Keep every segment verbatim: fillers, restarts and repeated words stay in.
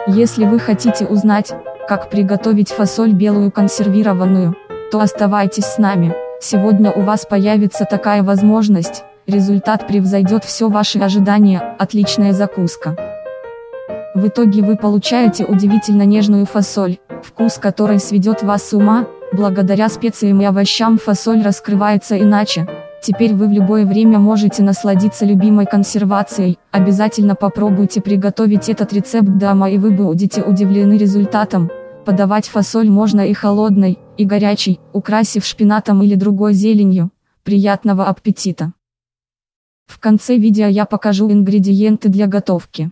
Если вы хотите узнать, как приготовить фасоль белую консервированную, то оставайтесь с нами. Сегодня у вас появится такая возможность, результат превзойдет все ваши ожидания, отличная закуска. В итоге вы получаете удивительно нежную фасоль, вкус которой сведет вас с ума. Благодаря специям и овощам фасоль раскрывается иначе. Теперь вы в любое время можете насладиться любимой консервацией. Обязательно попробуйте приготовить этот рецепт дома, и вы будете удивлены результатом. Подавать фасоль можно и холодной, и горячей, украсив шпинатом или другой зеленью. Приятного аппетита! В конце видео я покажу ингредиенты для готовки.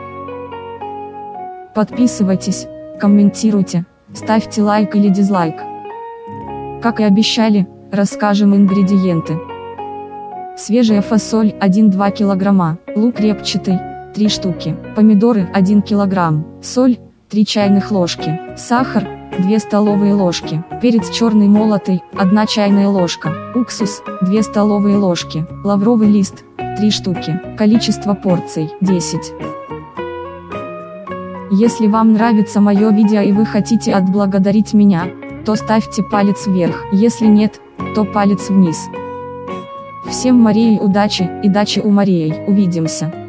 Подписывайтесь, комментируйте, ставьте лайк или дизлайк. Как и обещали, расскажем ингредиенты. Свежая фасоль один-два килограмма, лук репчатый три штуки, помидоры один килограмм, соль три чайных ложки, сахар две столовые ложки, перец черный молотый одна чайная ложка, уксус две столовые ложки, лавровый лист три штуки, количество порций десять. Если вам нравится мое видео и вы хотите отблагодарить меня, то ставьте палец вверх, если нет, то палец вниз. Всем Марии удачи и дачи у Марии, увидимся!